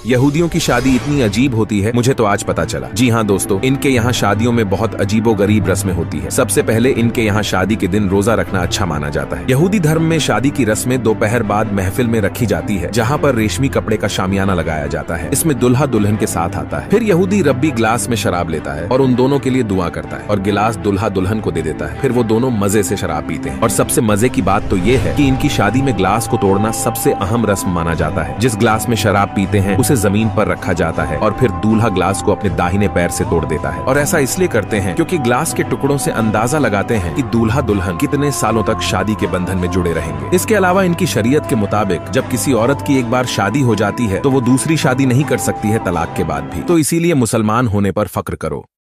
यहूदियों की शादी इतनी अजीब होती है, मुझे तो आज पता चला। जी हाँ दोस्तों, इनके यहाँ शादियों में बहुत अजीबोगरीब रस्में होती है। सबसे पहले इनके यहाँ शादी के दिन रोजा रखना अच्छा माना जाता है। यहूदी धर्म में शादी की रस्में दोपहर बाद महफिल में रखी जाती है, जहाँ पर रेशमी कपड़े का शामियाना लगाया जाता है। इसमें दुल्हा दुल्हन के साथ आता है। फिर यहूदी रब्बी ग्लास में शराब लेता है और उन दोनों के लिए दुआ करता है और गिलास दुल्हा दुल्हन को दे देता है। फिर वो दोनों मजे से शराब पीते हैं। और सबसे मजे की बात तो ये है कि इनकी शादी में ग्लास को तोड़ना सबसे अहम रस्म माना जाता है। जिस ग्लास में शराब पीते हैं उसे जमीन पर रखा जाता है और फिर दूल्हा ग्लास को अपने दाहिने पैर से तोड़ देता है। और ऐसा इसलिए करते हैं क्योंकि ग्लास के टुकड़ों से अंदाजा लगाते हैं कि दूल्हा दुल्हन कितने सालों तक शादी के बंधन में जुड़े रहेंगे। इसके अलावा इनकी शरीयत के मुताबिक जब किसी औरत की एक बार शादी हो जाती है तो वो दूसरी शादी नहीं कर सकती है तलाक के बाद भी। तो इसीलिए मुसलमान होने पर फक्र करो।